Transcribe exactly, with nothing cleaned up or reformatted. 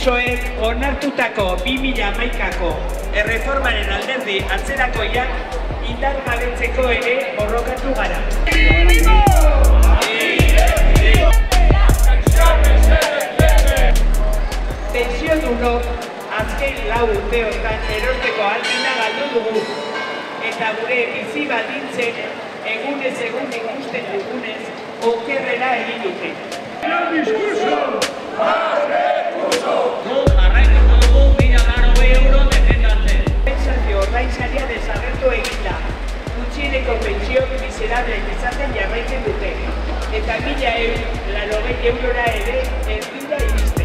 Kongresoek onartutako bi mila hamaikako erreformaren alderdi atzerakoiak indargabetzeko ere borrokatu gara. Pentsiodunok azken lau urteotan erosteko ahalmena galdu dugu, eta gure bizi baldintzek egunez egun ikusten dugunez okerrera egin dute. Jarraituko dugu mila laurogei euro defendatzen. Pentsazio ordainsaria desagertu egin da. Gutxieneko pentsioak miserableak izaten jarraitzen dute, eta mila laurogei eurora ere ez dira iristen.